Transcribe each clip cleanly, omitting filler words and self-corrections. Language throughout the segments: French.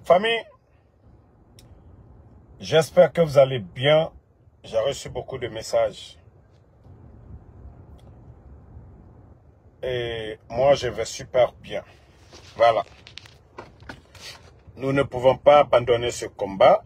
Famille, j'espère que vous allez bien. J'ai reçu beaucoup de messages. Et moi, je vais super bien. Voilà. Nous ne pouvons pas abandonner ce combat.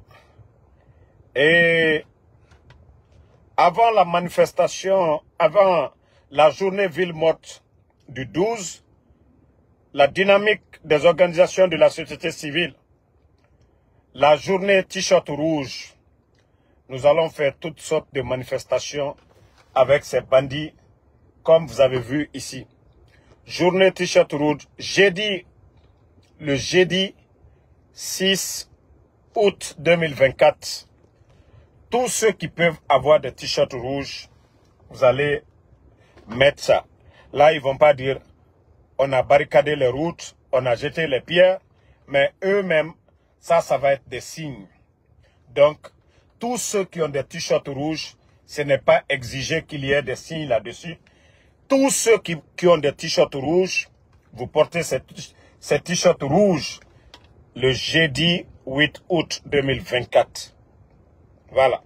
Et avant la manifestation, avant la journée ville morte du 12, la dynamique des organisations de la société civile, la journée t-shirt rouge, nous allons faire toutes sortes de manifestations avec ces bandits, comme vous avez vu ici. Journée t-shirt rouge, le jeudi 6 août 2024. Tous ceux qui peuvent avoir des t-shirts rouges, vous allez mettre ça. Là, ils ne vont pas dire, on a barricadé les routes, on a jeté les pierres, mais eux-mêmes, ça va être des signes. Donc, tous ceux qui ont des t-shirts rouges, ce n'est pas exigé qu'il y ait des signes là-dessus. Tous ceux qui ont des t-shirts rouges, vous portez ces t-shirts rouges le jeudi 8 août 2024. Voilà.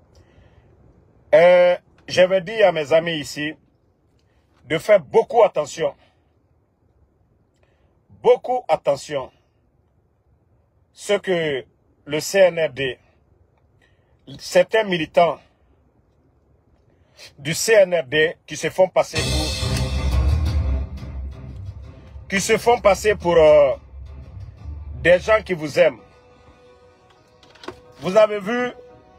J'avais dit à mes amis ici de faire beaucoup attention. Beaucoup attention. Ce que le CNRD, certains militants du CNRD qui se font passer pour des gens qui vous aiment. Vous avez vu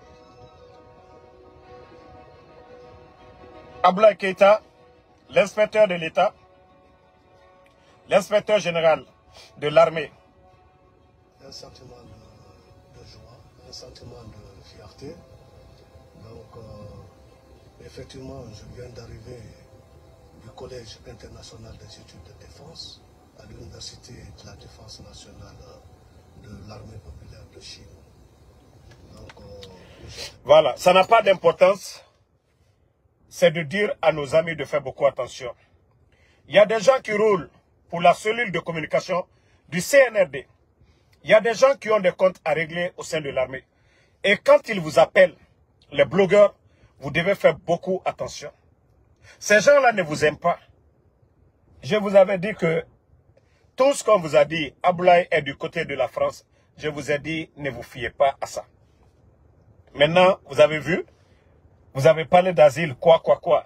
Abdoulaye Keïta, l'inspecteur de l'État, l'inspecteur général de l'armée. Un sentiment de joie, un sentiment de fierté. Donc, effectivement, je viens d'arriver du Collège international des études de défense à l'Université de la défense nationale de l'armée populaire de Chine. Donc, voilà, ça n'a pas d'importance. C'est de dire à nos amis de faire beaucoup attention. Il y a des gens qui roulent pour la cellule de communication du CNRD. Il y a des gens qui ont des comptes à régler au sein de l'armée. Et quand ils vous appellent, les blogueurs, vous devez faire beaucoup attention. Ces gens-là ne vous aiment pas. Je vous avais dit que tout ce qu'on vous a dit, Abdoulaye est du côté de la France. Je vous ai dit, ne vous fiez pas à ça. Maintenant, vous avez vu, vous avez parlé d'asile, quoi.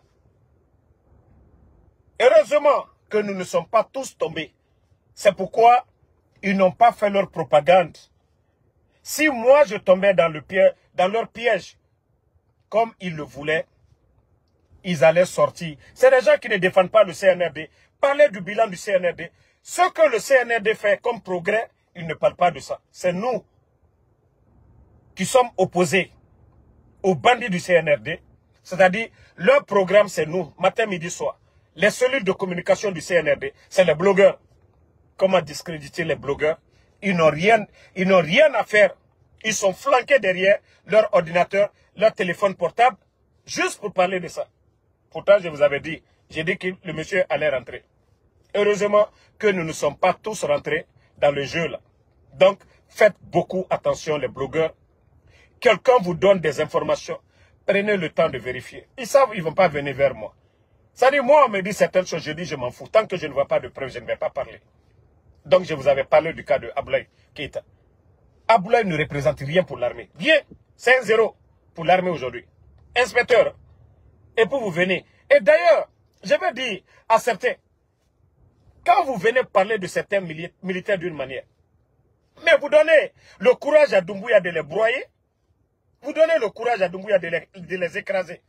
Heureusement que nous ne sommes pas tous tombés. C'est pourquoi ils n'ont pas fait leur propagande. Si moi je tombais dans leur piège, comme ils le voulaient, ils allaient sortir. C'est des gens qui ne défendent pas le CNRD. Parlez du bilan du CNRD. Ce que le CNRD fait comme progrès, ils ne parlent pas de ça. C'est nous qui sommes opposés aux bandits du CNRD. C'est-à-dire, leur programme, c'est nous, matin, midi, soir. Les cellules de communication du CNRD, c'est les blogueurs. Comment discréditer les blogueurs? Ils n'ont rien à faire. Ils sont flanqués derrière leur ordinateur, leur téléphone portable, juste pour parler de ça. Pourtant, je vous avais dit, j'ai dit que le monsieur allait rentrer. Heureusement que nous ne sommes pas tous rentrés dans le jeu là. Donc, faites beaucoup attention les blogueurs. Quelqu'un vous donne des informations, prenez le temps de vérifier. Ils savent, ils ne vont pas venir vers moi. Ça dit, moi, on me dit certaines choses, je dis, je m'en fous. Tant que je ne vois pas de preuves, je ne vais pas parler. Donc, je vous avais parlé du cas de Abdoulaye Keïta. Abdoulaye ne représente rien pour l'armée. Rien. C'est un zéro pour l'armée aujourd'hui. Inspecteur. Et puis vous venez. Et d'ailleurs, je vais dire à certains, quand vous venez parler de certains militaires d'une manière, mais vous donnez le courage à Doumbouya de les broyer, vous donnez le courage à Doumbouya de les écraser.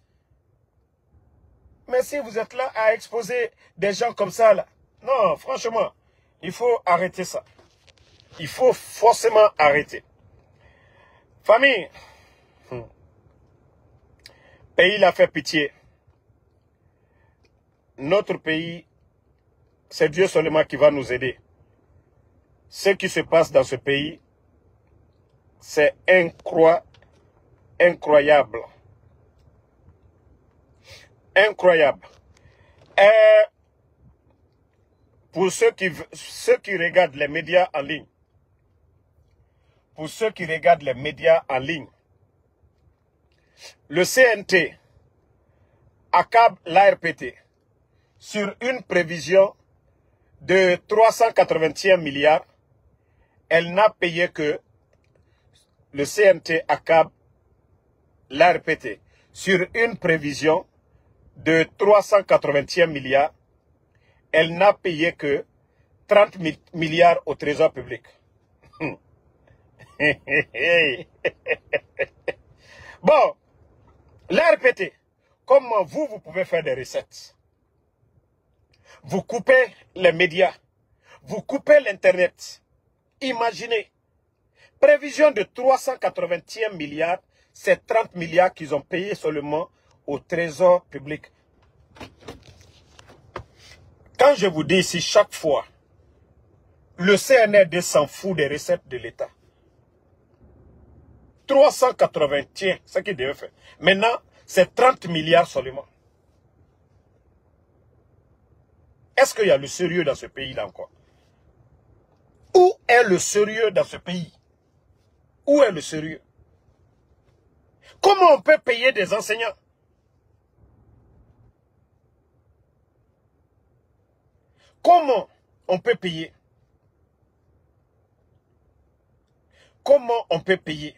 Mais si vous êtes là à exposer des gens comme ça, là, non, franchement, il faut arrêter ça. Il faut forcément arrêter. Famille, pays l'a fait pitié. Notre pays, c'est Dieu seulement qui va nous aider. Ce qui se passe dans ce pays, c'est incroyable. Incroyable. Et pour ceux qui regardent les médias en ligne, pour ceux qui regardent les médias en ligne. Le CNT accable l'ARPT sur une prévision de 381 milliards. Elle n'a payé que le CNT accable l'ARPT sur une prévision de 381 milliards. Elle n'a payé que 30 milliards au trésor public. Bon, l'ARPT, comment vous pouvez faire des recettes? Vous coupez les médias, vous coupez l'Internet. Imaginez, prévision de 381 milliards, c'est 30 milliards qu'ils ont payé seulement au trésor public. Quand je vous dis ici chaque fois, le CNRD s'en fout des recettes de l'État. 380, tiens, ce qu'il devait faire. Maintenant, c'est 30 milliards seulement. Est-ce qu'il y a le sérieux dans ce pays-là encore? Où est le sérieux dans ce pays? Où est le sérieux? Comment on peut payer des enseignants? Comment on peut payer? Comment on peut payer?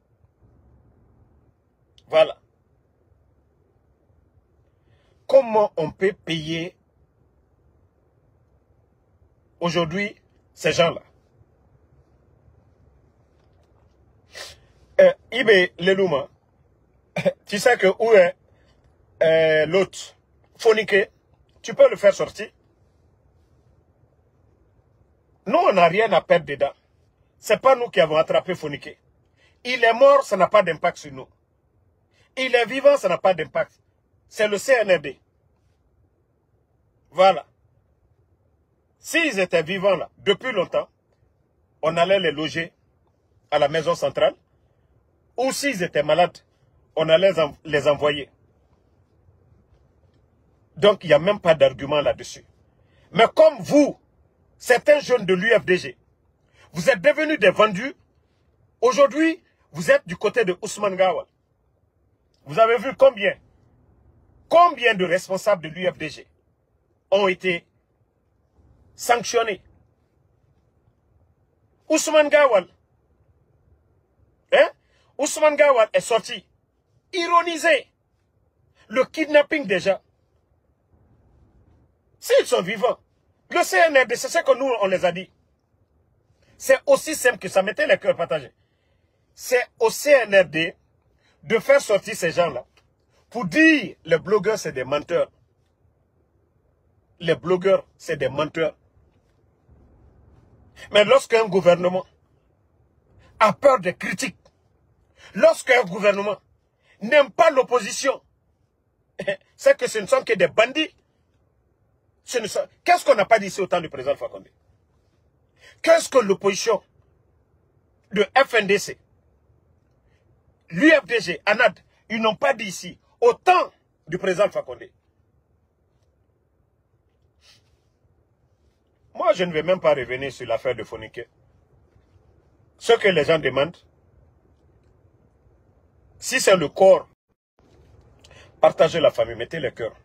Voilà. Comment on peut payer aujourd'hui ces gens-là? Ibe Lelouma, tu sais que où est l'autre Fonike? Tu peux le faire sortir? Nous, on n'a rien à perdre dedans. Ce n'est pas nous qui avons attrapé Fonike. Il est mort, ça n'a pas d'impact sur nous. Il est vivant, ça n'a pas d'impact. C'est le CNRD. Voilà. S'ils étaient vivants là, depuis longtemps, on allait les loger à la maison centrale. Ou s'ils étaient malades, on allait les envoyer. Donc, il n'y a même pas d'argument là-dessus. Mais comme vous, certains jeunes de l'UFDG, vous êtes devenus des vendus. Aujourd'hui, vous êtes du côté de Ousmane Gawal. Vous avez vu combien de responsables de l'UFDG ont été sanctionnés. Ousmane Gawal, Ousmane Gawal est sorti, ironisé, le kidnapping déjà. S'ils sont vivants, le CNRD, c'est ce que nous, on les a dit. C'est aussi simple que ça, mettez les cœurs partagés. C'est au CNRD de faire sortir ces gens-là pour dire les blogueurs, c'est des menteurs. Les blogueurs, c'est des menteurs. Mais lorsqu'un gouvernement a peur des critiques, lorsqu'un gouvernement n'aime pas l'opposition, c'est que ce ne sont que des bandits. Qu'est-ce qu'on n'a pas dit ici au temps du président Alpha Condé? Qu'est-ce que l'opposition de FNDC, l'UFDG, ANAD, ils n'ont pas dit ici au temps du président Alpha Condé? Moi, je ne vais même pas revenir sur l'affaire de Fonike. Ce que les gens demandent, si c'est le corps, partagez la famille, mettez le cœur.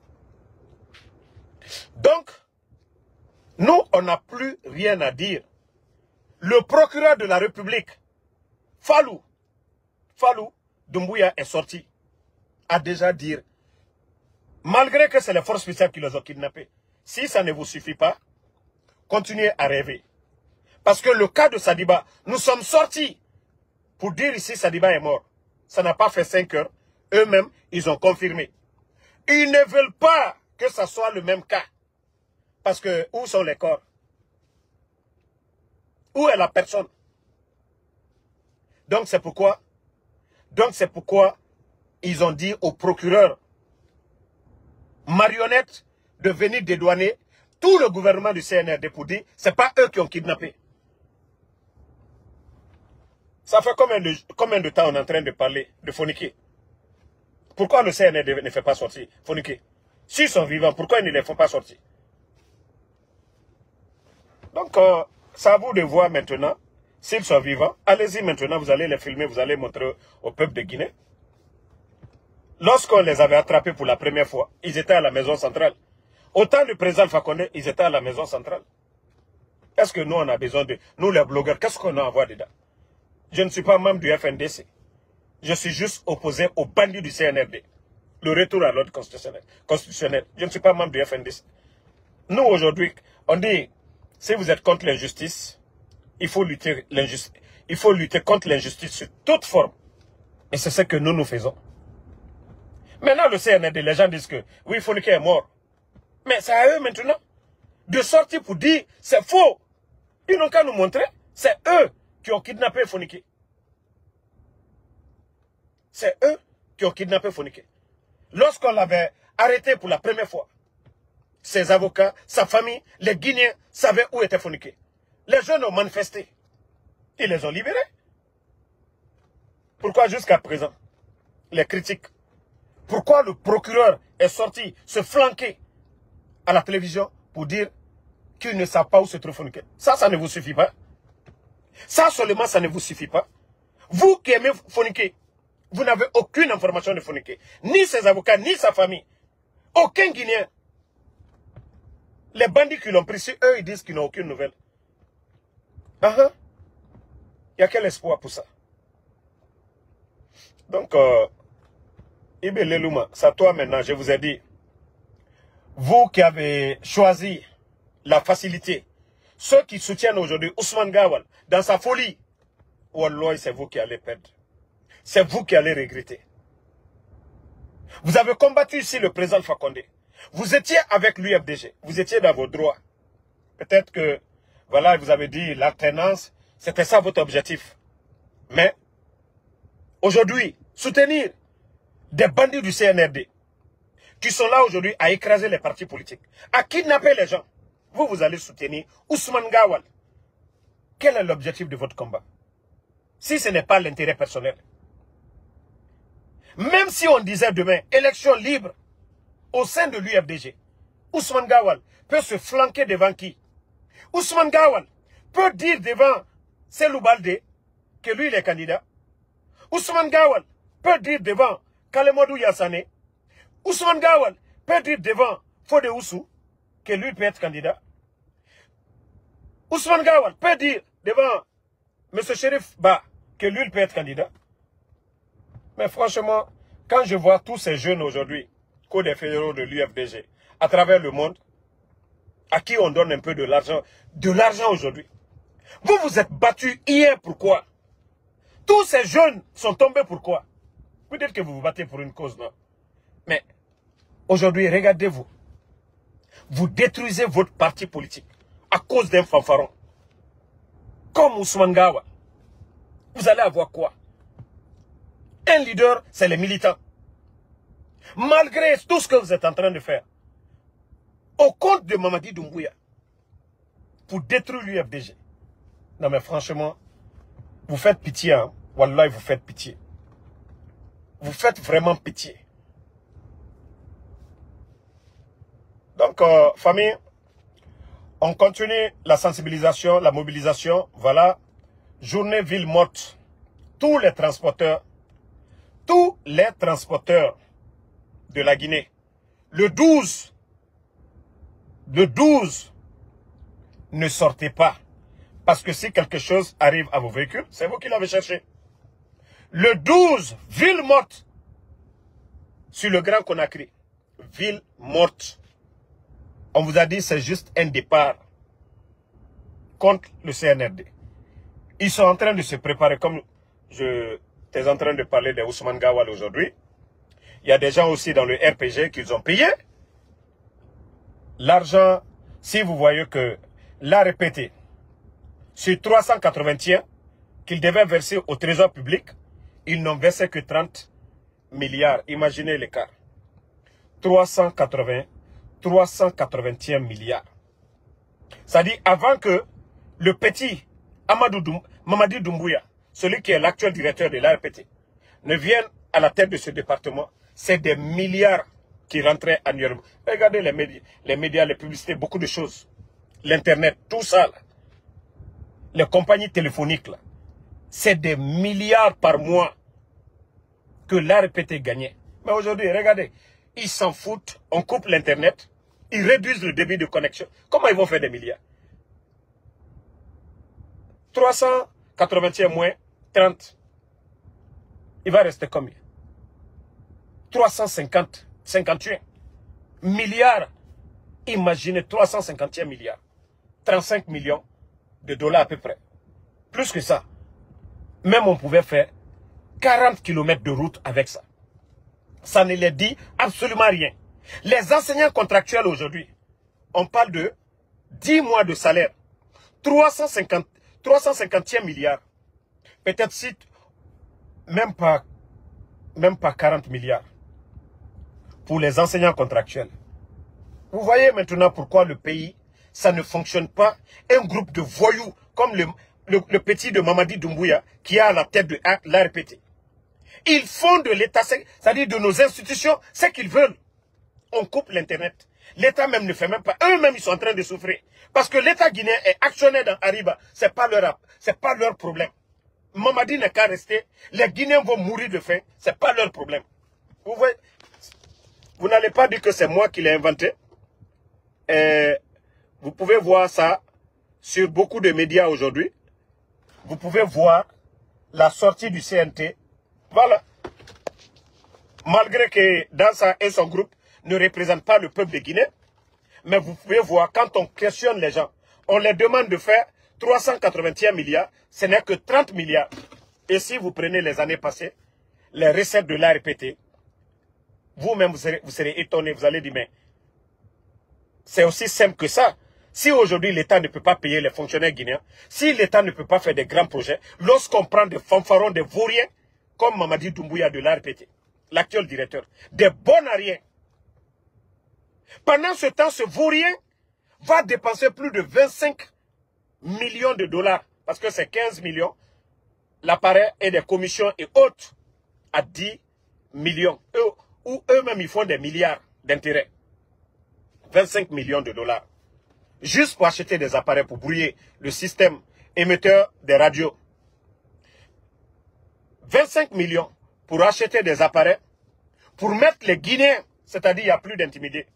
Donc, nous, on n'a plus rien à dire. Le procureur de la République, Fallou Doumbouya est sorti, a déjà dit, malgré que c'est les forces spéciales qui les ont kidnappés, si ça ne vous suffit pas, continuez à rêver. Parce que le cas de Sadiba, nous sommes sortis pour dire ici Sadiba est mort. Ça n'a pas fait 5 heures. Eux-mêmes, ils ont confirmé. Ils ne veulent pas que ça soit le même cas. Parce que où sont les corps? Où est la personne? Donc c'est pourquoi ils ont dit au procureur marionnette de venir dédouaner tout le gouvernement du CNRD pour dire c'est pas eux qui ont kidnappé. Ça fait combien de temps on est en train de parler de Fonike? Pourquoi le CNRD ne fait pas sortir Fonike? S'ils sont vivants, pourquoi ils ne les font pas sortir? Donc, c'est à vous de voir maintenant s'ils sont vivants, allez-y maintenant, vous allez les filmer, vous allez montrer au peuple de Guinée. Lorsqu'on les avait attrapés pour la première fois, ils étaient à la maison centrale. Au temps du président Fakonde, ils étaient à la maison centrale. Est-ce que nous, on a besoin de... Nous, les blogueurs, qu'est-ce qu'on a à voir dedans? Je ne suis pas membre du FNDC. Je suis juste opposé aux bandits du CNRD. Le retour à l'ordre constitutionnel. Je ne suis pas membre du FNDC. Nous, aujourd'hui, on dit, si vous êtes contre l'injustice, il faut lutter contre l'injustice sur toute forme. Et c'est ce que nous faisons. Maintenant, le CNRD, les gens disent que, oui, Fonike est mort. Mais c'est à eux maintenant de sortir pour dire, c'est faux. Ils n'ont qu'à nous montrer, c'est eux qui ont kidnappé Fonike. C'est eux qui ont kidnappé Fonike. Lorsqu'on l'avait arrêté pour la première fois, ses avocats, sa famille, les Guinéens savaient où était Fonike. Les jeunes ont manifesté. Ils les ont libérés. Pourquoi jusqu'à présent, les critiques? Pourquoi le procureur est sorti se flanquer à la télévision pour dire qu'ils ne savent pas où se trouve Fonike? Ça ne vous suffit pas. Ça seulement, ça ne vous suffit pas. Vous qui aimez Fonike, vous n'avez aucune information de Fonike. Ni ses avocats, ni sa famille. Aucun Guinéen. Les bandits qui l'ont pris, si eux, ils disent qu'ils n'ont aucune nouvelle. Il y a quel espoir pour ça? Donc, Ibe Lelouma, c'est à toi maintenant, je vous ai dit. Vous qui avez choisi la facilité, ceux qui soutiennent aujourd'hui Ousmane Gawal dans sa folie, Wallah, c'est vous qui allez perdre. C'est vous qui allez regretter. Vous avez combattu ici le président Fakonde. Vous étiez avec l'UFDG. Vous étiez dans vos droits. Peut-être que, voilà, vous avez dit l'alternance, c'était ça votre objectif. Mais, aujourd'hui, soutenir des bandits du CNRD qui sont là aujourd'hui à écraser les partis politiques, à kidnapper les gens. Vous allez soutenir Ousmane Gawal. Quel est l'objectif de votre combat? Si ce n'est pas l'intérêt personnel. Même si on disait demain, élection libre au sein de l'UFDG, Ousmane Gawal peut se flanquer devant qui? Ousmane Gawal peut dire devant Selou Baldé que lui il est candidat. Ousmane Gawal peut dire devant Kalemodou Yassane. Ousmane Gawal peut dire devant Fode Oussou que lui peut être candidat. Ousmane Gawal peut dire devant M. Chérif Ba que lui peut être candidat. Mais franchement, quand je vois tous ces jeunes aujourd'hui, des fédéraux de l'UFDG, à travers le monde, à qui on donne un peu de l'argent aujourd'hui. Vous vous êtes battus hier, pourquoi? Tous ces jeunes sont tombés, pourquoi? Vous dites que vous vous battez pour une cause, non? Mais aujourd'hui, regardez-vous. Vous détruisez votre parti politique à cause d'un fanfaron. Comme Ousmane Gawal. Vous allez avoir quoi? Un leader, c'est les militants. Malgré tout ce que vous êtes en train de faire, au compte de Mamadi Doumbouya, pour détruire l'UFDG. Non mais franchement, vous faites pitié, hein. Wallah, vous faites pitié. Vous faites vraiment pitié. Donc, famille, on continue la sensibilisation, la mobilisation. Voilà, journée ville morte. Tous les transporteurs de la Guinée, le 12, ne sortez pas. Parce que si quelque chose arrive à vos véhicules, c'est vous qui l'avez cherché. Le 12, ville morte. Sur le Grand Conakry. Ville morte. On vous a dit c'est juste un départ contre le CNRD. Ils sont en train de se préparer comme je étais en train de parler de Ousmane Gawal aujourd'hui. Il y a des gens aussi dans le RPG qu'ils ont payé. L'argent, si vous voyez que l'a répété, sur 381 qu'ils devaient verser au trésor public, ils n'ont versé que 30 milliards. Imaginez l'écart. 381 milliards. C'est-à-dire avant que le petit Mamadi Doumbouya, celui qui est l'actuel directeur de l'ARPT, ne vienne à la tête de ce département, c'est des milliards qui rentraient annuellement. Regardez les médias, les publicités, beaucoup de choses. L'Internet, tout ça. Là. les compagnies téléphoniques, là, c'est des milliards par mois que l'ARPT gagnait. Mais aujourd'hui, regardez, ils s'en foutent, on coupe l'Internet, ils réduisent le débit de connexion. Comment ils vont faire des milliards? 380 moins 30. Il va rester combien? 351 milliards. Imaginez 351 milliards. 35 millions de dollars à peu près. Plus que ça. Même on pouvait faire 40 km de route avec ça. Ça ne les dit absolument rien. Les enseignants contractuels aujourd'hui, on parle de 10 mois de salaire. 351 milliards. Peut-être si, même pas 40 milliards. Pour les enseignants contractuels. Vous voyez maintenant pourquoi le pays, ça ne fonctionne pas. Un groupe de voyous comme le petit de Mamadi Doumbouya qui est à la tête de l'ARPT. Ils font de l'État, c'est-à-dire de nos institutions, ce qu'ils veulent. On coupe l'Internet. L'État même ne fait même pas. Eux-mêmes, ils sont en train de souffrir. Parce que l'État guinéen est actionnaire dans Ariba. Ce n'est pas leur problème. Mamadi n'a qu'à rester. Les Guinéens vont mourir de faim. Ce n'est pas leur problème. Vous voyez, vous n'allez pas dire que c'est moi qui l'ai inventé. Vous pouvez voir ça sur beaucoup de médias aujourd'hui. Vous pouvez voir la sortie du CNT. Voilà. Malgré que Dansa et son groupe ne représentent pas le peuple de Guinée, mais vous pouvez voir, quand on questionne les gens, on les demande de faire 381 milliards, ce n'est que 30 milliards. Et si vous prenez les années passées, les recettes de l'ARPT, vous-même vous serez étonné, vous allez dire, mais c'est aussi simple que ça. Si aujourd'hui l'État ne peut pas payer les fonctionnaires guinéens, si l'État ne peut pas faire des grands projets, lorsqu'on prend des fanfarons, des vauriens, comme Mamadi Doumbouya de l'ARPT, l'actuel directeur, des bons à rien. Pendant ce temps, ce vaurien va dépenser plus de 25 millions de dollars, parce que c'est 15 millions, l'appareil et des commissions et autres à 10 millions. Ou eux-mêmes, ils font des milliards d'intérêts. 25 millions de dollars. Juste pour acheter des appareils pour brouiller le système émetteur des radios. 25 millions pour acheter des appareils, pour mettre les Guinéens, c'est-à-dire il n'y a plus d'intimité.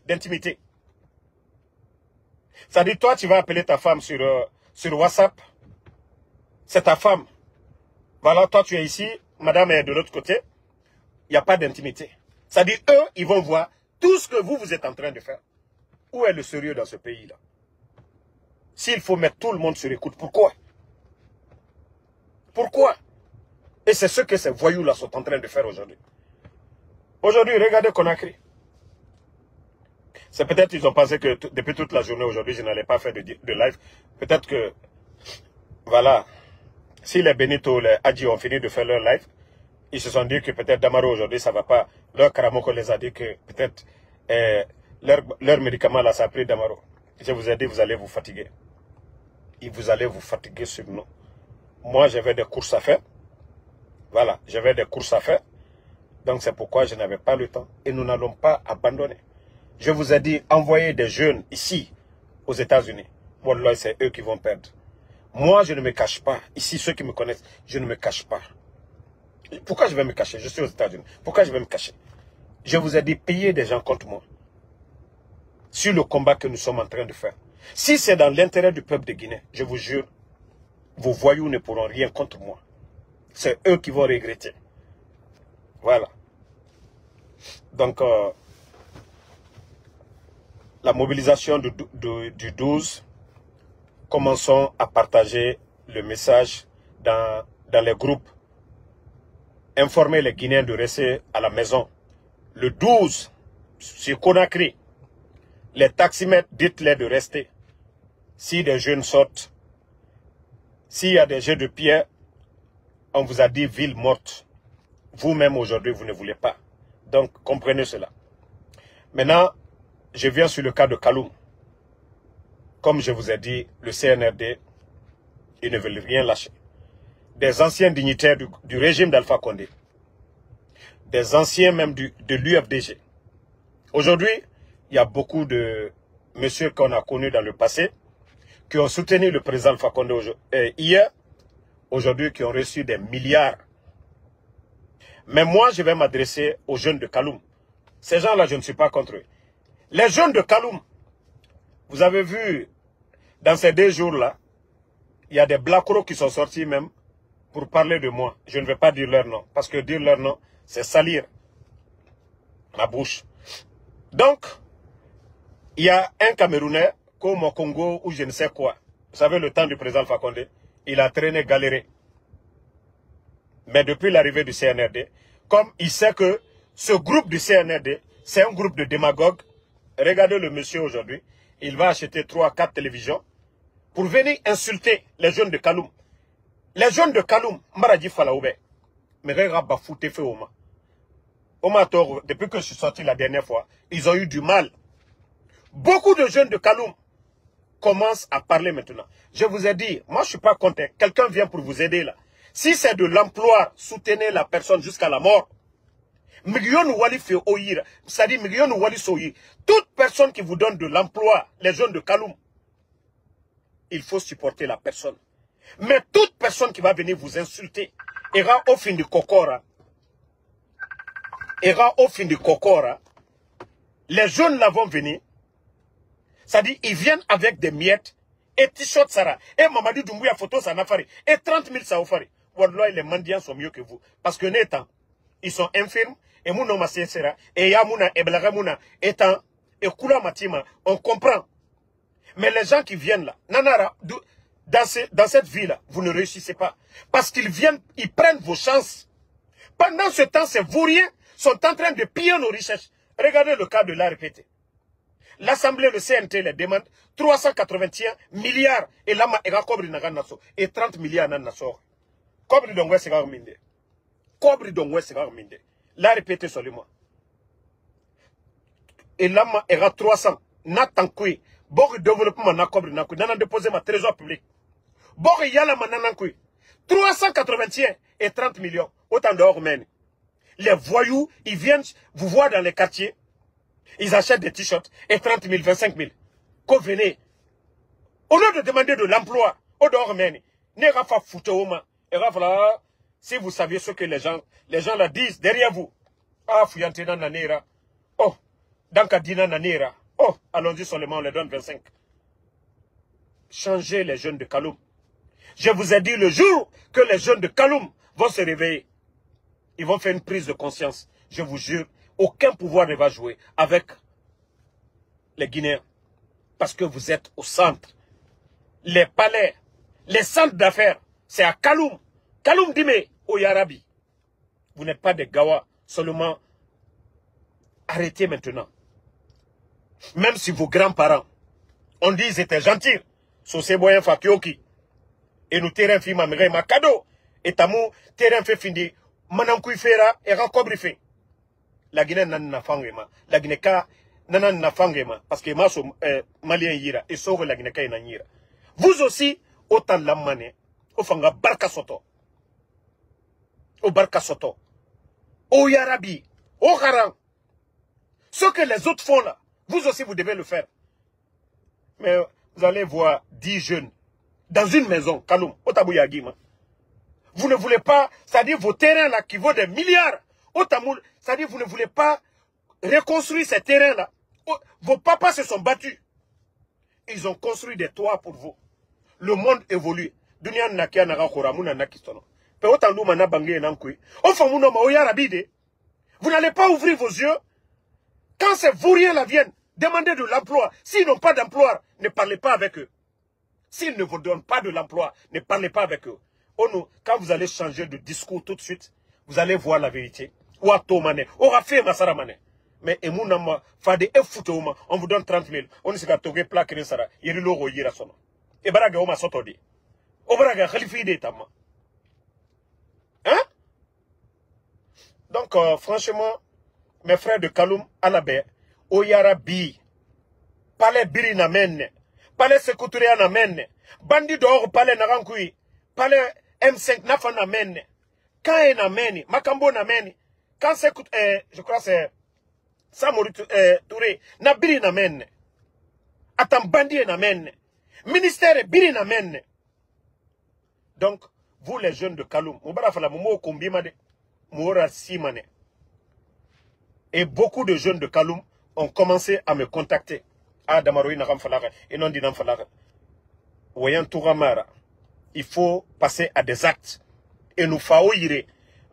C'est-à-dire toi tu vas appeler ta femme sur WhatsApp, c'est ta femme. Voilà, toi tu es ici, madame est de l'autre côté, il n'y a pas d'intimité. C'est-à-dire eux, ils vont voir tout ce que vous êtes en train de faire. Où est le sérieux dans ce pays-là? S'il faut mettre tout le monde sur écoute, pourquoi? Pourquoi? Et c'est ce que ces voyous-là sont en train de faire aujourd'hui. Aujourd'hui, regardez Conakry. C'est peut-être qu'ils ont pensé que depuis toute la journée aujourd'hui, je n'allais pas faire de live. Peut-être que, voilà, si les Benito, les Hadji ont fini de faire leur live, ils se sont dit que peut-être Damaro aujourd'hui, ça ne va pas. Leur Karamoko les a dit que peut-être leur médicament là, ça a pris Damaro. Je vous ai dit, vous allez vous fatiguer. Et vous allez vous fatiguer sur nous. Moi, j'avais des courses à faire. Voilà, j'avais des courses à faire. Donc c'est pourquoi je n'avais pas le temps. Et nous n'allons pas abandonner. Je vous ai dit, envoyez des jeunes ici, aux États-Unis. Wallah, c'est eux qui vont perdre. Moi, je ne me cache pas. Ici, ceux qui me connaissent, je ne me cache pas. Pourquoi je vais me cacher? Je suis aux États-Unis. Pourquoi je vais me cacher? Je vous ai dit, payez des gens contre moi. Sur le combat que nous sommes en train de faire. Si c'est dans l'intérêt du peuple de Guinée, je vous jure, vos voyous ne pourront rien contre moi. C'est eux qui vont regretter. Voilà. Donc, la mobilisation du 12, commençons à partager le message dans les groupes. Informer les Guinéens de rester à la maison. Le 12, sur Conakry, les taximètres, dites-les de rester. Si des jeunes sortent, s'il y a des jeux de pierre, on vous a dit ville morte. Vous-même aujourd'hui, vous ne voulez pas. Donc, comprenez cela. Maintenant, je viens sur le cas de Kaloum. Comme je vous ai dit, le CNRD, ils ne veulent rien lâcher. Des anciens dignitaires du régime d'Alpha Condé. Des anciens même de l'UFDG. Aujourd'hui, il y a beaucoup de messieurs qu'on a connus dans le passé qui ont soutenu le président Alpha Condé hier, aujourd'hui, qui ont reçu des milliards. Mais moi, je vais m'adresser aux jeunes de Kaloum. Ces gens-là, je ne suis pas contre eux. Les jeunes de Kaloum, vous avez vu, dans ces 2 jours-là, il y a des blacros qui sont sortis même pour parler de moi. Je ne vais pas dire leur nom, parce que dire leur nom, c'est salir ma bouche. Donc, il y a un Camerounais, comme au Congo, ou je ne sais quoi. Vous savez, le temps du président Alpha Condé, il a traîné, galéré. Mais depuis l'arrivée du CNRD, comme il sait que ce groupe du CNRD, c'est un groupe de démagogues, regardez le monsieur aujourd'hui, il va acheter 3 à 4 télévisions pour venir insulter les jeunes de Kaloum. Les jeunes de Kaloum, Maradi Falaoube, mais regarde Bafouté fait Oma. Oma Toro, depuis que je suis sorti la dernière fois, ils ont eu du mal. Beaucoup de jeunes de Kaloum commencent à parler maintenant. Je vous ai dit, moi je ne suis pas content. Quelqu'un vient pour vous aider là. Si c'est de l'emploi, soutenez la personne jusqu'à la mort. C'est-à-dire toute personne qui vous donne de l'emploi, les jeunes de Kaloum, il faut supporter la personne. Mais toute personne qui va venir vous insulter, ira au fin du Kokora, les jeunes là vont venir, c'est-à-dire ils viennent avec des miettes, et t-shirt Sarah, et Mamadi Doumbouya photo Sanafari, et 30 000 Saoufari. Wallah, les mendiants sont mieux que vous. Parce que n'étant, ils sont infirmes, et Mouna Massera, et Yamouna, et Blagamouna, étant, et Kula Matima, on comprend. Mais les gens qui viennent là, Nanara, dans cette vie-là, vous ne réussissez pas. Parce qu'ils viennent, ils prennent vos chances. Pendant ce temps, ces vauriens sont en train de piller nos richesses. Regardez le cas de l'ARPT. L'Assemblée, le CNT, les demande 381 milliards. Et là, et 30 milliards dans Nassau. Kobri dongwe segar minde. Kobri dongwe segar minde. L'ARPT seulement. Et là, il y a 300. Natankui. Bori développement na kobri nakui. Nana déposé ma trésor public. Bori yala mananankui. 381 et 30 millions. Autant d'or mène. Les voyous, ils viennent vous voir dans les quartiers. Ils achètent des t-shirts et 30 000, 25 000. Qu'on venez. Au lieu de demander de l'emploi, au dehors mène. N'est-ce pas foutu au main. Et voilà, si vous saviez ce que les gens là disent derrière vous. Ah, Fuyantena Nanera. Oh, Dankadina Nanera. Oh, allons-y seulement, on les donne 25. Changez les jeunes de Kaloum. Je vous ai dit le jour que les jeunes de Kaloum vont se réveiller. Ils vont faire une prise de conscience. Je vous jure, aucun pouvoir ne va jouer avec les Guinéens. Parce que vous êtes au centre. Les palais, les centres d'affaires, c'est à Kaloum. Kaloum Dime, au Yarabi. Vous n'êtes pas des Gawa, seulement arrêtez maintenant. Même si vos grands-parents, on dit qu'ils étaient gentils, Soseboyen Fakioki, et nous terrain fi mamere ma cadeau, et tamou terrain fait findi, manankou fera, et rankobri fait. La Guinée n'a fangema, la Guinée n'a fangema, parce que maso malien yira, et sauve la Guinée n'a yira. Vous aussi, autant la mané, au fanga barka soto. Au barka soto. Au Yarabi, au Haran. Ce que les autres font là, vous aussi vous devez le faire. Mais vous allez voir 10 jeunes dans une maison, Kaloum, au Tabouyagima. Vous ne voulez pas, c'est-à-dire vos terrains là qui vaut des milliards, au Tamoul, c'est-à-dire vous ne voulez pas reconstruire ces terrains là. Vos papas se sont battus. Ils ont construit des toits pour vous. Le monde évolue. Vous n'allez pas ouvrir vos yeux. Quand ces vauriens là viennent demander de l'emploi, s'ils n'ont pas d'emploi, ne parlez pas avec eux. S'ils ne vous donnent pas de l'emploi, ne parlez pas avec eux. Quand vous allez changer de discours tout de suite, vous allez voir la vérité. Mais on vous donne 30 000. On se gâte plaque de Sara. Il y a l'euro hier à son nom. Et baraga oma sotodi. Obaraga khalifi de tama. Hein? Donc, franchement, mes frères de Kaloum, Alabé, Oyarabi, Palais Biri Namen, Palais Sekoutouré Namen, Bandi d'or, Palais Narankui, Palais M5 Nafa Namen, Kae Namen, Makambo Namen, quand c'est, je crois c'est Samori Touré, Nabiri Namen, Atam Bandi Namen, Ministère est birina men. Donc, vous les jeunes de Kaloum, et beaucoup de jeunes de Kaloum ont commencé à me contacter. Ah, Damaroui Naram Falara, et non Dinam Falara. Voyant Touramara, il faut passer à des actes. Et nous faut y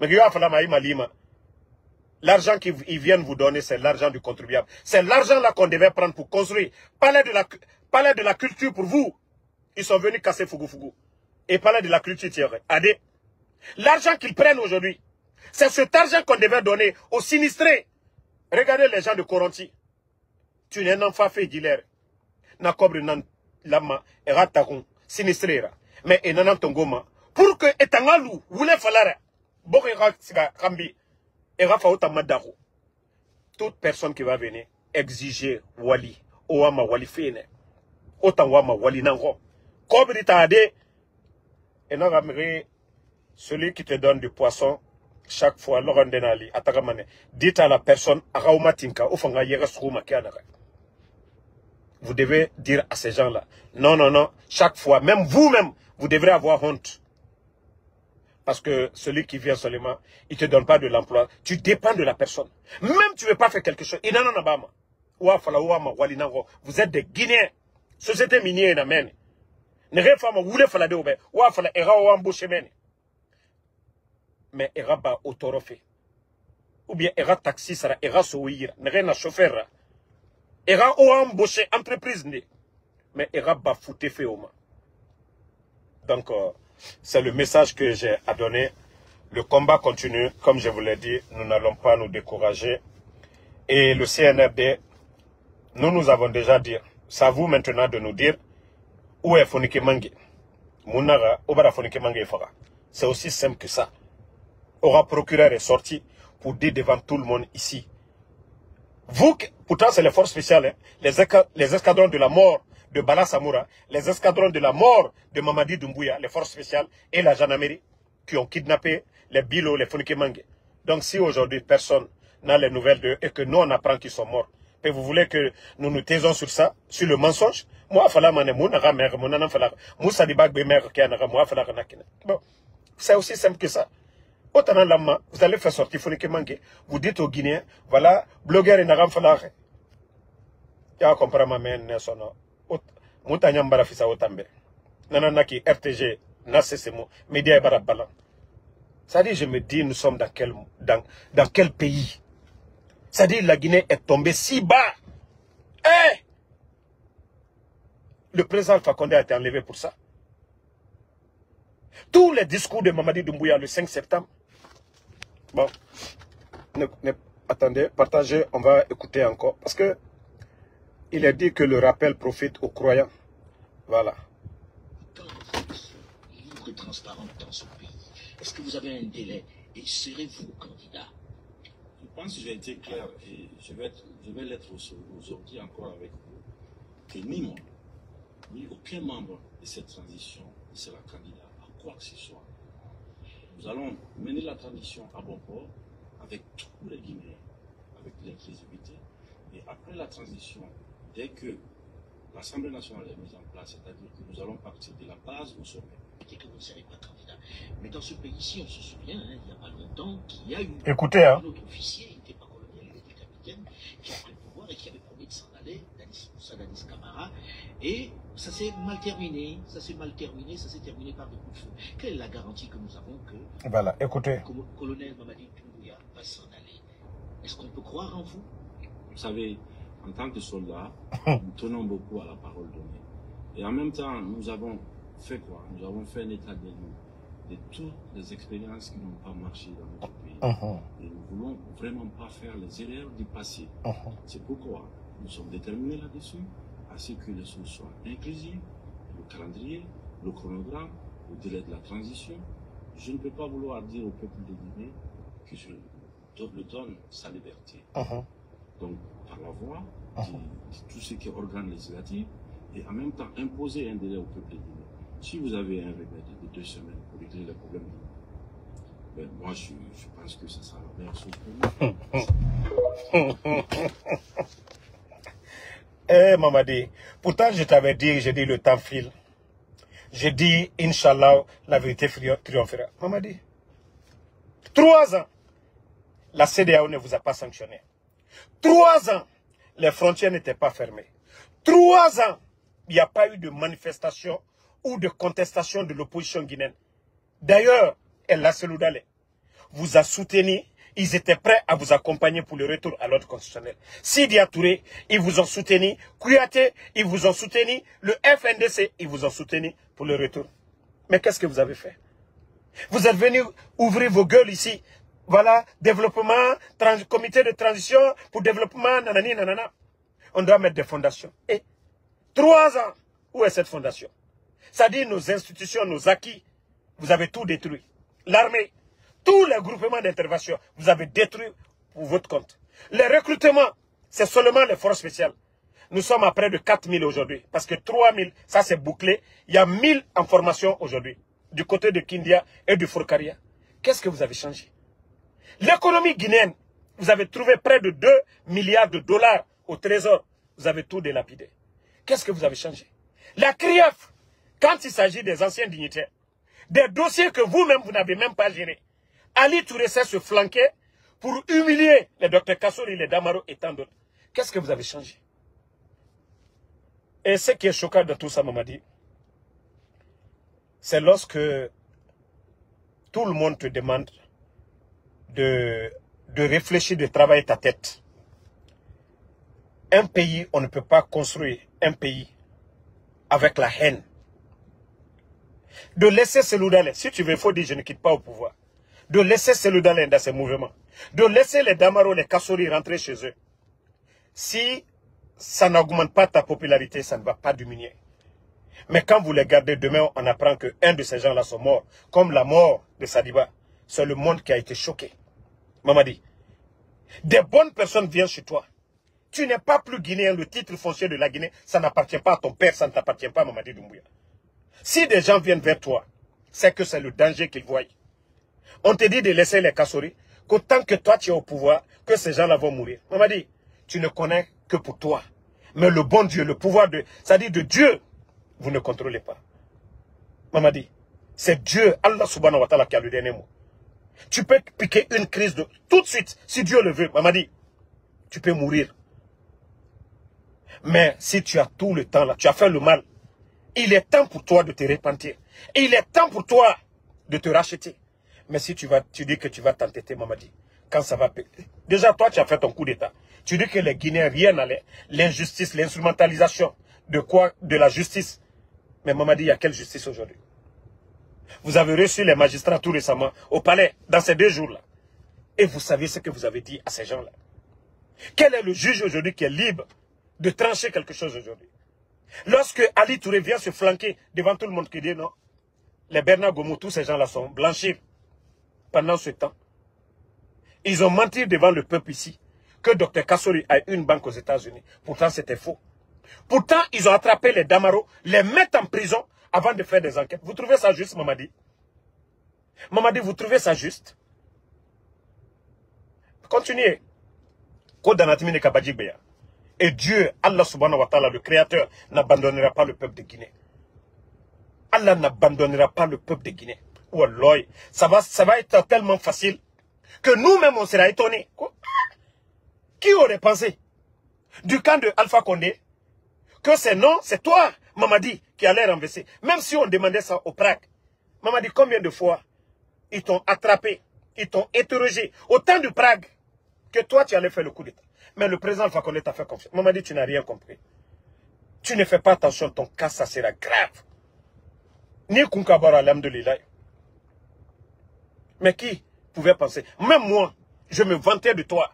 l'argent qu'ils viennent vous donner, c'est l'argent du contribuable. C'est l'argent là qu'on devait prendre pour construire. Palais de la culture pour vous. Ils sont venus casser Fougou Fougou. Et palais de la culture, tiens. Adé. L'argent qu'ils prennent aujourd'hui, c'est cet argent qu'on devait donner aux sinistrés. Regardez les gens de Coronti. Tu n'es pas fait dealer. Na cobre nan lama era takun sinistré. Mais et nanan tongoma pour que etangalu voulait falloir bokera siga kambi era faouta madaro. Toute personne qui va venir exiger wali oama wali fene autant wama wali nango cobre tade et non ramere celui qui te donne du poisson chaque fois Laurent Denali atakamane dites à la personne arauma tinka ofanga yera souma kianaka. Vous devez dire à ces gens-là, non, non, non, chaque fois, même vous-même, vous devrez avoir honte. Parce que celui qui vient seulement, il ne te donne pas de l'emploi. Tu dépends de la personne. Même tu ne veux pas faire quelque chose. Vous êtes des Guinéens. Société minière, amen. Mais il y a autorofe. Ou bien il y a taxi, il y a chauffeur. Il y a embauché entreprise. Mais il y a bafouté fait. Donc, c'est le message que j'ai à donner. Le combat continue. Comme je vous l'ai dit, nous n'allons pas nous décourager. Et le CNRD, nous avons déjà dit, c'est à vous maintenant de nous dire où est Fonike Mange. Mounara, Obara Fonike Mange Fara. C'est aussi simple que ça. Aura procureur est sorti pour dire devant tout le monde ici. Vous, pourtant c'est les forces spéciales, hein, les escadrons de la mort de Bala Samoura, les escadrons de la mort de Mamadi Doumbouya, les forces spéciales et la gendarmerie qui ont kidnappé les Bilo, les Fonike Mange. Donc si aujourd'hui personne n'a les nouvelles d'eux et que nous on apprend qu'ils sont morts, et vous voulez que nous nous taisons sur ça, sur le mensonge, moi c'est aussi simple que ça. Autant lama, vous allez faire sortir Fonike Mange. Vous dites aux Guinéens, voilà, blogueur et Nagam Falare. Ya comprends ma mère, sono. Moutanyam barafisa otambe. Nananaki, RTG, Nassesemo, Média et Barabalan. Ça dit, je me dis, nous sommes dans quel pays? Ça dit, la Guinée est tombée si bas. Eh! Le président Alpha Condé a été enlevé pour ça. Tous les discours de Mamadi Doumbouya le 5 septembre. Bon, attendez, partagez, on va écouter encore. Parce que il a dit que le rappel profite aux croyants. Voilà. Libre et transparente dans ce pays. Est-ce que vous avez un délai et serez-vous candidat? Je pense que j'ai été clair et je vais l'être aujourd'hui encore avec vous. Que ni moi, ni aucun membre de cette transition ne sera candidat à quoi que ce soit. Nous allons mener la transition à bon port avec tous les Guinéens, avec l'inclusivité. Et après la transition, dès que l'Assemblée nationale est mise en place, c'est-à-dire que nous allons partir de la base au sommet. Et que vous ne serez pas candidat. Mais dans ce pays-ci, on se souvient, hein, il n'y a pas longtemps, qu'il y a eu Écoutez, hein. un autre officier, il n'était pas colonel, il était capitaine, qui a pris le pouvoir et qui avait promis de s'en aller, Danis Camara. Et ça s'est mal terminé, ça s'est terminé par des coups de feu. Quelle est la garantie que nous avons que Voilà, écoutez. le colonel Mamadi Doumbouya va s'en aller? Est-ce qu'on peut croire en vous? Vous savez, en tant que soldats, nous tenons beaucoup à la parole donnée. Et en même temps, nous avons fait quoi? Nous avons fait un état des lieux de toutes les expériences qui n'ont pas marché dans notre pays. Et nous ne voulons vraiment pas faire les erreurs du passé. C'est pourquoi nous sommes déterminés là-dessus, à ce que les choses soient inclusives, le calendrier, le chronogramme, le délai de la transition. Je ne peux pas vouloir dire au peuple de Guinée que je le donne sa liberté. Donc, par la voie de tout ce qui est organe législatif, et en même temps imposer un délai au peuple de Guinée. Si vous avez un remède de 2 semaines pour régler les problèmes, ben moi je pense que ça sera la meilleure chose pour nous. Eh, Mamadi, pourtant je t'avais dit, j'ai dit le temps file. J'ai dit, Inch'Allah, la vérité triomphera. Mamadi, 3 ans, la CEDEAO ne vous a pas sanctionné. 3 ans, les frontières n'étaient pas fermées. 3 ans, il n'y a pas eu de manifestation ou de contestation de l'opposition guinéenne. D'ailleurs, El Nasselou Dale vous a soutenu. Ils étaient prêts à vous accompagner pour le retour à l'ordre constitutionnel. Sidi Touré, ils vous ont soutenu. Kouyaté, ils vous ont soutenu. Le FNDC, ils vous ont soutenu pour le retour. Mais qu'est-ce que vous avez fait? Vous êtes venus ouvrir vos gueules ici. Voilà, développement, comité de transition pour développement, nanani, nanana. On doit mettre des fondations. Et 3 ans, où est cette fondation? Ça dit nos institutions, nos acquis, vous avez tout détruit. L'armée, tous les groupements d'intervention, vous avez détruit pour votre compte. Les recrutements, c'est seulement les forces spéciales. Nous sommes à près de 4000 aujourd'hui. Parce que 3000, ça c'est bouclé. Il y a 1000 en formation aujourd'hui. Du côté de Kindia et du Fourcaria. Qu'est-ce que vous avez changé? L'économie guinéenne, vous avez trouvé près de 2 milliards de dollars au trésor. Vous avez tout délapidé. Qu'est-ce que vous avez changé? La CRIEF, quand il s'agit des anciens dignitaires, des dossiers que vous-même, vous n'avez même pas gérés. Ali Touré sait se flanquer pour humilier les Dr Kassori, les Damaro et tant d'autres. Qu'est-ce que vous avez changé? Et ce qui est choquant de tout ça, Mamadi, c'est lorsque tout le monde te demande de réfléchir, de travailler ta tête. Un pays, on ne peut pas construire un pays avec la haine. De laisser Cellou Dalein, si tu veux, il faut dire je ne quitte pas au pouvoir. De laisser Cellou Dalein dans ses mouvements. De laisser les Damaro, les Kassori rentrer chez eux. Si ça n'augmente pas ta popularité, ça ne va pas diminuer. Mais quand vous les gardez, demain, on apprend qu'un de ces gens-là sont morts. Comme la mort de Sadiba. C'est le monde qui a été choqué. Mamadi, des bonnes personnes viennent chez toi. Tu n'es pas plus guinéen, le titre foncier de la Guinée, ça n'appartient pas à ton père, ça ne t'appartient pas à Mamadi Doumbouya. Si des gens viennent vers toi, c'est que c'est le danger qu'ils voient. On te dit de laisser les Kassori, qu'autant que toi tu es au pouvoir, que ces gens-là vont mourir. Mamadi, tu ne connais que pour toi. Mais le bon Dieu, le pouvoir de, c'est-à-dire de Dieu, vous ne contrôlez pas. Mamadi, c'est Dieu, Allah subhanahu wa ta'ala qui a le dernier mot. Tu peux piquer une crise de tout de suite, si Dieu le veut, Mamadi, tu peux mourir. Mais si tu as tout le temps là, tu as fait le mal, il est temps pour toi de te repentir. Et il est temps pour toi de te racheter. Mais si tu dis que tu vas t'entêter, Mamadi, quand ça va péter. Déjà, toi, tu as fait ton coup d'état. Tu dis que les Guinéens, rien n'allait. L'injustice, l'instrumentalisation. De quoi? De la justice. Mais Mamadi, il y a quelle justice aujourd'hui? Vous avez reçu les magistrats tout récemment au palais, dans ces 2 jours-là. Et vous savez ce que vous avez dit à ces gens-là. Quel est le juge aujourd'hui qui est libre de trancher quelque chose aujourd'hui? Lorsque Ali Touré vient se flanquer devant tout le monde qui dit non, les Bernard Gomo, tous ces gens-là sont blanchis pendant ce temps. Ils ont menti devant le peuple ici que Dr Kassori a une banque aux États-Unis. Pourtant, c'était faux. Pourtant, ils ont attrapé les Damaro, les mettent en prison avant de faire des enquêtes. Vous trouvez ça juste, Mamadi? Mamadi, vous trouvez ça juste? Continuez. Et Dieu, Allah subhanahu wa ta'ala, le Créateur, n'abandonnera pas le peuple de Guinée. Allah n'abandonnera pas le peuple de Guinée. Wallah, ça va être tellement facile que nous-mêmes, on sera étonnés. Qui aurait pensé du camp de Alpha Condé que c'est non, c'est toi, Mamadi, qui allait renverser. Même si on demandait ça au Prague. Mamadi, combien de fois ils t'ont attrapé, ils t'ont interrogé. Autant du Prague que toi, tu allais faire le coup d'État. Mais le président Alpha Condé t'a fait confiance. Mamadi, tu n'as rien compris. Tu ne fais pas attention, ton cas, ça sera grave. Ni Kunkabara, alhamdoulilah. Mais qui pouvait penser? Même moi, je me vantais de toi.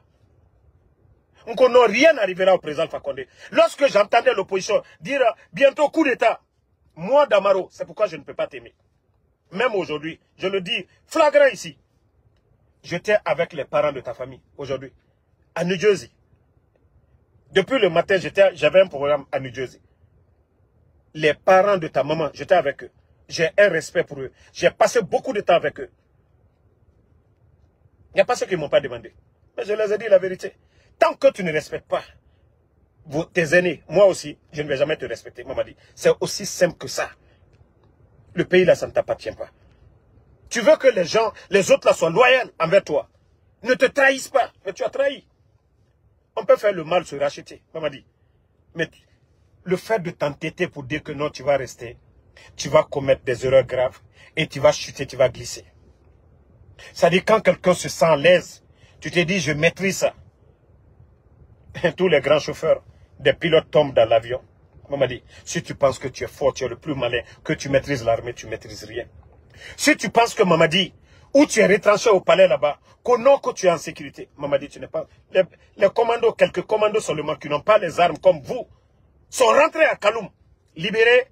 Rien n'arrivera au président Alpha Condé. Lorsque j'entendais l'opposition dire bientôt coup d'État, moi Damaro, c'est pourquoi je ne peux pas t'aimer. Même aujourd'hui, je le dis flagrant ici. J'étais avec les parents de ta famille aujourd'hui, à New Jersey. Depuis le matin, j'avais un programme à New Jersey. Les parents de ta maman, j'étais avec eux. J'ai un respect pour eux. J'ai passé beaucoup de temps avec eux. Il n'y a pas ceux qui ne m'ont pas demandé. Mais je les ai dit la vérité. Tant que tu ne respectes pas tes aînés, moi aussi, je ne vais jamais te respecter, Mamadi. C'est aussi simple que ça. Le pays là, ça ne t'appartient pas. Tu veux que les gens, les autres là soient loyaux envers toi. Ne te trahissent pas, mais tu as trahi. On peut faire le mal se racheter, Mamadi. Mais le fait de t'entêter pour dire que non, tu vas rester, tu vas commettre des erreurs graves et tu vas chuter, tu vas glisser. C'est-à-dire quand quelqu'un se sent à l'aise, tu te dis je maîtrise ça. Tous les grands chauffeurs, des pilotes tombent dans l'avion. Mamadi, si tu penses que tu es fort, tu es le plus malin, que tu maîtrises l'armée, tu ne maîtrises rien. Si tu penses que Mamadi, où tu es retranché au palais là-bas, que non, que tu es en sécurité, Mamadi, tu n'es pas... Les commandos, quelques commandos seulement qui n'ont pas les armes comme vous, sont rentrés à Kaloum, libérés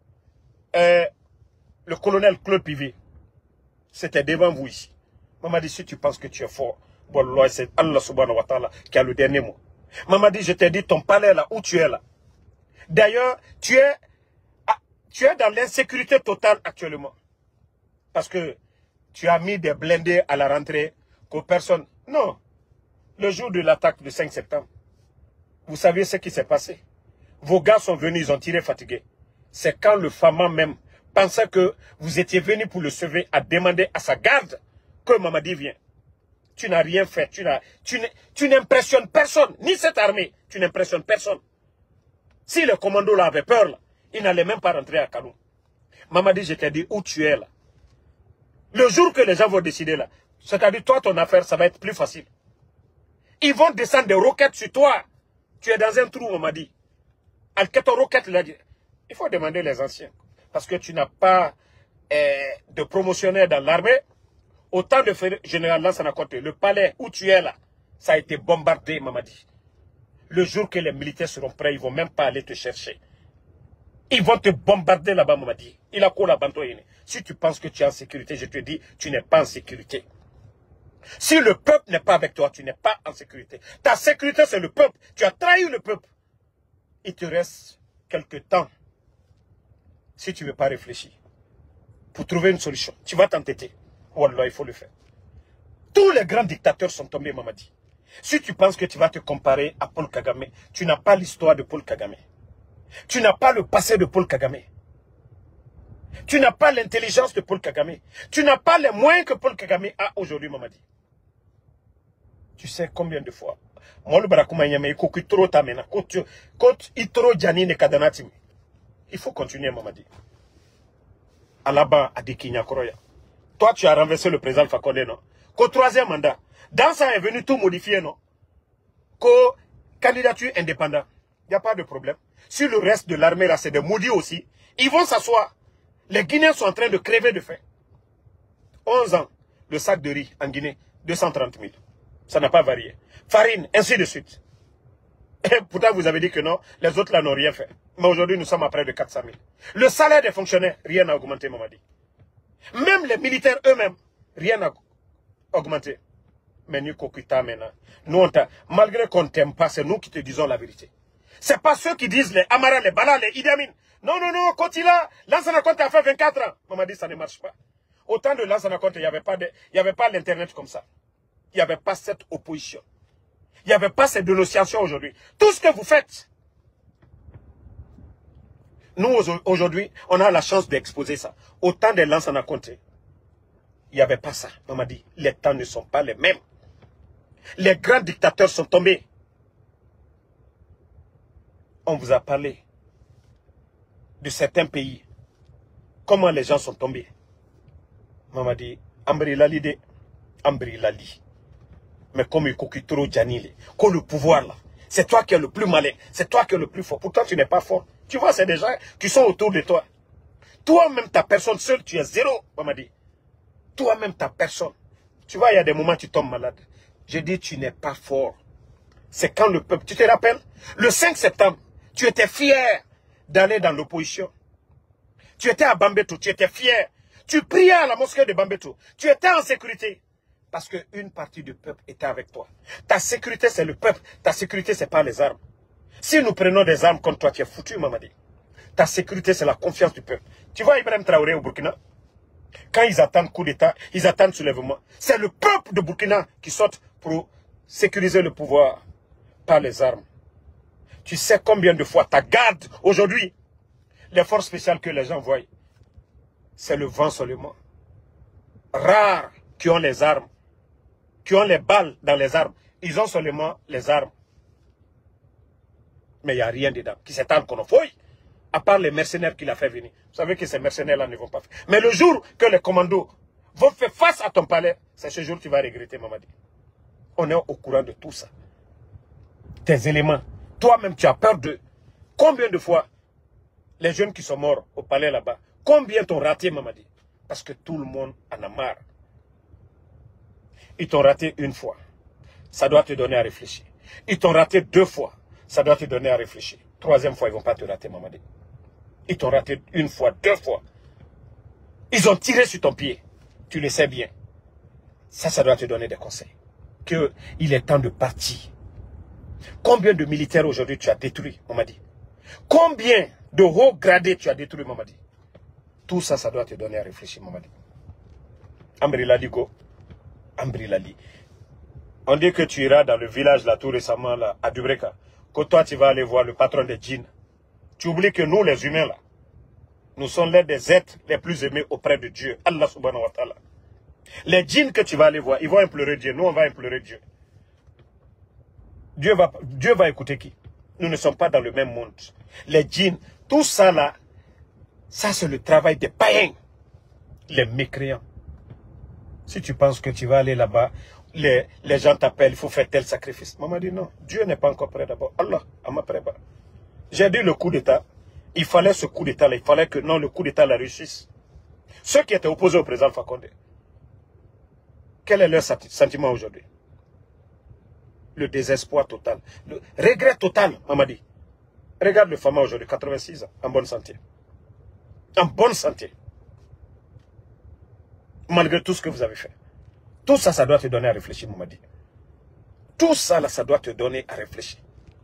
le colonel Claude Pivet. C'était devant vous ici. Mamadi, si tu penses que tu es fort, bon, c'est Allah subhanahu wa ta'ala qui a le dernier mot. Mamadi, je t'ai dit, ton palais là, où tu es là. D'ailleurs, tu es dans l'insécurité totale actuellement. Parce que tu as mis des blindés à la rentrée que personne... Non. Le jour de l'attaque du 5 septembre, vous savez ce qui s'est passé. Vos gars sont venus, ils ont tiré fatigués. C'est quand le Fama même pensait que vous étiez venu pour le sauver, à demander à sa garde que Mamadi vient. Tu n'as rien fait. Tu n'impressionnes personne. Ni cette armée. Tu n'impressionnes personne. Si le commando là avait peur, là, il n'allait même pas rentrer à Kaloum. Mamadi, je t'ai dit où tu es là. Le jour que les gens vont décider là, c'est-à-dire toi, ton affaire, ça va être plus facile. Ils vont descendre des roquettes sur toi. Tu es dans un trou, Mamadi. Al-Keto roquette là. Il faut demander les anciens. Parce que tu n'as pas de promotionnaire dans l'armée. Autant de général Lansana Conté, le palais où tu es là, ça a été bombardé, Mamadi. Le jour que les militaires seront prêts, ils ne vont même pas aller te chercher. Ils vont te bombarder là-bas, Mamadi. Il a quoi là-bas? Si tu penses que tu es en sécurité, je te dis, tu n'es pas en sécurité. Si le peuple n'est pas avec toi, tu n'es pas en sécurité. Ta sécurité, c'est le peuple. Tu as trahi le peuple. Il te reste quelques temps. Si tu ne veux pas réfléchir, pour trouver une solution, tu vas t'entêter. Wallah, il faut le faire. Tous les grands dictateurs sont tombés, Mamadi. Si tu penses que tu vas te comparer à Paul Kagame, tu n'as pas l'histoire de Paul Kagame. Tu n'as pas le passé de Paul Kagame. Tu n'as pas l'intelligence de Paul Kagame. Tu n'as pas les moyens que Paul Kagame a aujourd'hui, Mamadi. Tu sais combien de fois. Il faut continuer, Mamadi. Alaba Adikinya Koroya. Toi, tu as renversé le président Alpha Condé, non? Qu'au troisième mandat, dans ça est venu tout modifier, non? Qu'au candidature indépendante, il n'y a pas de problème. Si le reste de l'armée, là, c'est des maudits aussi, ils vont s'asseoir. Les Guinéens sont en train de crever de faim. 11 ans, le sac de riz en Guinée, 230 000. Ça n'a pas varié. Farine, ainsi de suite. Et pourtant, vous avez dit que non, les autres là n'ont rien fait. Mais aujourd'hui, nous sommes à près de 400 000. Le salaire des fonctionnaires, rien n'a augmenté, Mamadi. Même les militaires eux-mêmes, rien n'a augmenté. Mais nous, Kokuta, maintenant, nous, malgré qu'on ne t'aime pas, c'est nous qui te disons la vérité. Ce n'est pas ceux qui disent les Amara, les Bala, les Idi Amin. Non, non, non, Kotila, Lansana Conté a fait 24 ans. Maman dit ça ne marche pas. Autant de Lansana Conté, il n'y avait pas l'Internet comme ça. Il n'y avait pas cette opposition. Il n'y avait pas cette dénonciation aujourd'hui. Tout ce que vous faites, nous, aujourd'hui, on a la chance d'exposer ça. Autant de Lansana Conté, il n'y avait pas ça. Maman dit, les temps ne sont pas les mêmes. Les grands dictateurs sont tombés. On vous a parlé de certains pays. Comment les gens sont tombés. Maman dit, Ambri Lali de Ambri Lali. Mais comme il Kokitoro Djanile, comme le pouvoir là, c'est toi qui es le plus malin, c'est toi qui es le plus fort. Pourtant, tu n'es pas fort. Tu vois, c'est des gens qui sont autour de toi. Toi-même, ta personne seule, tu es zéro, maman dit. Toi-même, ta personne. Tu vois, il y a des moments où tu tombes malade. Je dis, tu n'es pas fort. C'est quand le peuple... Tu te rappelles? Le 5 septembre, tu étais fier d'aller dans l'opposition. Tu étais à Bambeto, tu étais fier. Tu priais à la mosquée de Bambeto. Tu étais en sécurité. Parce qu'une partie du peuple était avec toi. Ta sécurité, c'est le peuple. Ta sécurité, ce n'est pas les armes. Si nous prenons des armes contre toi, tu es foutu, Mamadi. Ta sécurité, c'est la confiance du peuple. Tu vois Ibrahim Traoré au Burkina? Quand ils attendent coup d'État, ils attendent soulèvement. C'est le peuple de Burkina qui saute pour sécuriser le pouvoir, pas les armes. Tu sais combien de fois ta garde, aujourd'hui, les forces spéciales que les gens voient, c'est le vent seulement. Rares qui ont les armes, qui ont les balles dans les armes. Ils ont seulement les armes. Mais il n'y a rien dedans. Qui s'étale qu'on a fouille, à part les mercenaires qu'il a fait venir. Vous savez que ces mercenaires-là ne vont pas faire. Mais le jour que les commandos vont faire face à ton palais, c'est ce jour que tu vas regretter, Mamadi. On est au courant de tout ça. Tes éléments. Toi-même, tu as peur d'eux. Combien de fois les jeunes qui sont morts au palais là-bas, combien t'ont raté, Mamadi? Parce que tout le monde en a marre. Ils t'ont raté une fois. Ça doit te donner à réfléchir. Ils t'ont raté 2 fois. Ça doit te donner à réfléchir. 3e fois, ils ne vont pas te rater, Mamadi. Ils t'ont raté 1 fois, 2 fois. Ils ont tiré sur ton pied. Tu le sais bien. Ça doit te donner des conseils. Qu'il est temps de partir. Combien de militaires aujourd'hui tu as détruit, Mamadi? Combien de hauts gradés tu as détruit, Mamadi? Tout ça, ça doit te donner à réfléchir, Mamadi. Ambri Lali go. Ambri Lali. On dit que tu iras dans le village là tout récemment là, à Dubreka. Que toi tu vas aller voir le patron des djinns. Tu oublies que nous les humains là, nous sommes l'un des êtres les plus aimés auprès de Dieu. Allah subhanahu wa ta'ala. Les djinns que tu vas aller voir, ils vont implorer Dieu. Nous on va implorer Dieu. Dieu va écouter qui? Nous ne sommes pas dans le même monde. Les djinns, tout ça là, ça c'est le travail des païens. Les mécréants. Si tu penses que tu vas aller là-bas, les gens t'appellent, il faut faire tel sacrifice. Maman dit non, Dieu n'est pas encore prêt d'abord. Allah, ma prêt. J'ai dit le coup d'État. Il fallait ce coup d'État là. Il fallait que non, le coup d'État la réussisse. Ceux qui étaient opposés au président Fakonde, quel est leur sentiment aujourd'hui? Le désespoir total. Le regret total, maman dit. Regarde le Fama aujourd'hui, 86 ans, en bonne santé. En bonne santé. Malgré tout ce que vous avez fait. Tout ça, ça doit te donner à réfléchir, Mamadi. Tout ça, là, ça doit te donner à réfléchir.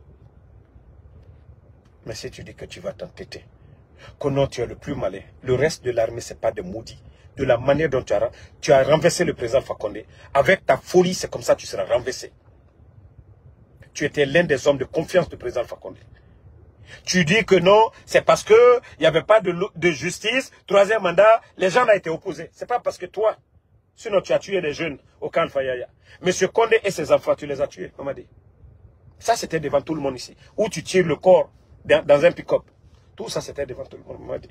Mais si tu dis que tu vas t'entêter, que non, tu es le plus malin, le reste de l'armée, ce n'est pas de maudit. De la manière dont tu as renversé le président Fakonde, avec ta folie, c'est comme ça que tu seras renversé. Tu étais l'un des hommes de confiance du président Fakonde. Tu dis que non, c'est parce qu'il n'y avait pas de justice, 3e mandat, les gens ont été opposés. Ce n'est pas parce que toi, sinon tu as tué des jeunes au camp Fayaya. Monsieur Condé et ses enfants, tu les as tués, Mamadi. Ça, c'était devant tout le monde ici. Où tu tires le corps dans un pick-up. Tout ça, c'était devant tout le monde, Mamadi.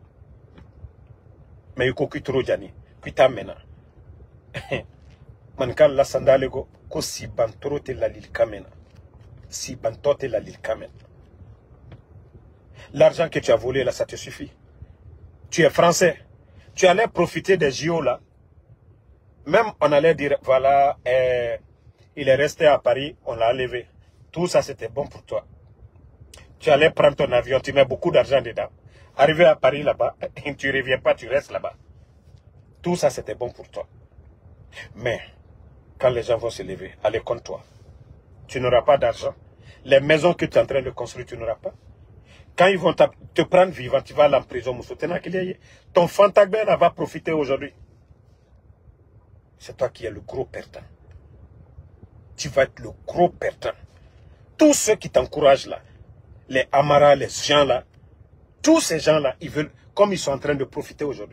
Mais il y a beaucoup trop Jani, qui t'a mené. Mankan la sandalego, ko si bantoro te la lil kamena. Si bantote la lil kamena. L'argent que tu as volé là, ça te suffit. Tu es français. Tu allais profiter des JO là. Même on allait dire, voilà, il est resté à Paris, on l'a enlevé. Tout ça, c'était bon pour toi. Tu allais prendre ton avion, tu mets beaucoup d'argent dedans. Arrivé à Paris là-bas, tu ne reviens pas, tu restes là-bas. Tout ça, c'était bon pour toi. Mais, quand les gens vont se lever, allez contre toi. Tu n'auras pas d'argent. Les maisons que tu es en train de construire, tu n'auras pas. Quand ils vont te prendre vivant, tu vas aller en prison. Ton Fantagben va profiter aujourd'hui. C'est toi qui es le gros perdant. Tu vas être le gros perdant. Tous ceux qui t'encouragent là, les Amara, les gens là, tous ces gens là, ils veulent, comme ils sont en train de profiter aujourd'hui.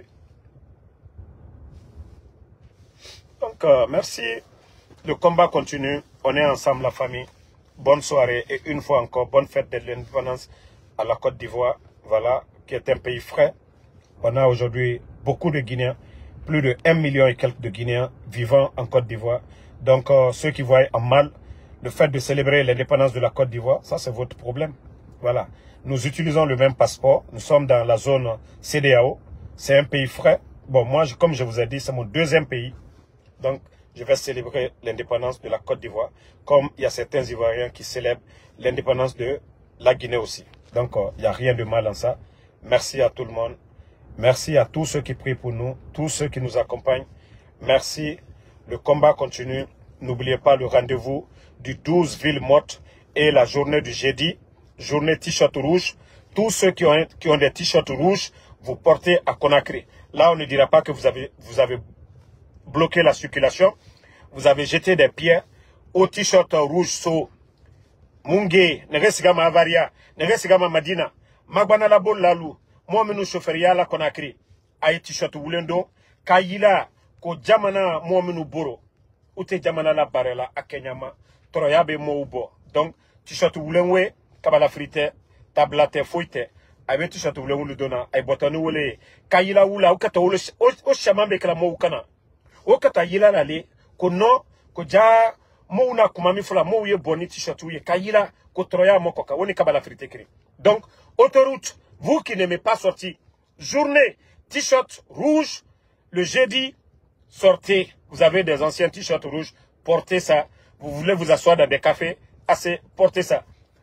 Donc, merci. Le combat continue. On est ensemble, la famille. Bonne soirée et une fois encore, bonne fête de l'indépendance à la Côte d'Ivoire, voilà, qui est un pays frais. On a aujourd'hui beaucoup de Guinéens, plus de 1 million et quelques de Guinéens vivant en Côte d'Ivoire. Donc, ceux qui voient en mal le fait de célébrer l'indépendance de la Côte d'Ivoire, ça c'est votre problème. Voilà. Nous utilisons le même passeport. Nous sommes dans la zone CEDEAO. C'est un pays frais. Bon, moi, comme je vous ai dit, c'est mon 2e pays. Donc, je vais célébrer l'indépendance de la Côte d'Ivoire. Comme il y a certains Ivoiriens qui célèbrent l'indépendance de la Guinée aussi. Donc, il n'y a rien de mal en ça. Merci à tout le monde. Merci à tous ceux qui prient pour nous, tous ceux qui nous accompagnent. Merci. Le combat continue. N'oubliez pas le rendez-vous du 12 villes mortes et la journée du jeudi, journée t-shirt rouge. Tous ceux qui ont des t-shirts rouges, vous portez à Conakry. Là, on ne dira pas que vous avez bloqué la circulation. Vous avez jeté des pierres au t-shirt rouge sur Munge, nege sigama Avaria, nege sigama Madina, magbana la bol lalu, moi menu chauffeur yala Conakry, ay t-shirt wulendo, kayila, ko jamana moi menu boro, ute jamana la barela a Kenyama, toroyabe mo ubo. Donc, t-shirt wulenwe, kabala frite, tablate foite, ay t-shirt wulenwe dona, ay botanu wule, kayila wula, ukata wule, o shamambe kala mo ukana, ukata yila lale, ko no, ko ja, mo una kumami fula mo uye boni t-shirt uye kayila ko troya mo koka woni kabala frite kri. Donc autoroute, vous qui n'aimez pas sortir, journée t-shirt rouge, le jeudi sortez, vous avez des anciens t-shirts rouges, portez ça. Vous voulez vous asseoir dans des cafés, assez portez ça.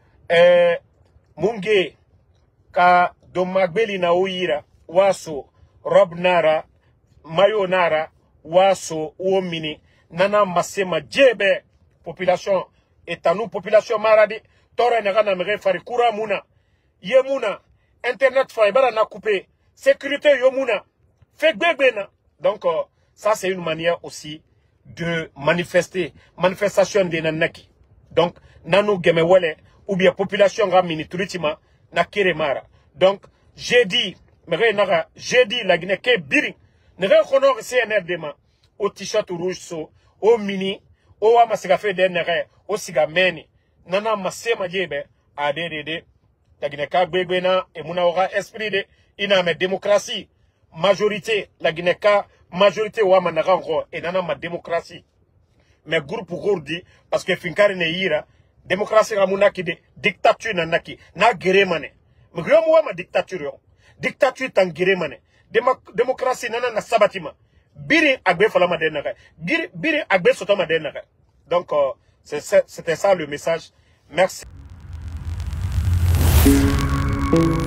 Munge ka domagbeli na oira waso rob nara mayo nara waso uomini nana masema djebe population etanou population maradi tore na mere fari kura muna ye muna internet fiber na coupé sécurité yo muna fait gbegbe. Donc ça c'est une manière aussi de manifester manifestation de nanaki. Donc nanu gemewele ou bien population ramini turitima na kiremara. Donc jeudi la Guinée ke biri nere honor CNRD ma au t-shirt rouge so au mini au amasika fe denere au sigameni nana masema jebe addd la Guinée ka gbegbe na emuna ora esprit de ina me démocratie majorité la Guinée ka majorité wa manaka ngo et nana ma démocratie mais groupe gourdi parce que finkari ne yira démocratie ramuna ki de dictature nanaki na geremane mgyomo wa ma dictature yo dictature tangiremane démocratie nana na sabatima biri agbe falama denaka biri agbe sotama denaka. Donc c'était ça le message. Merci.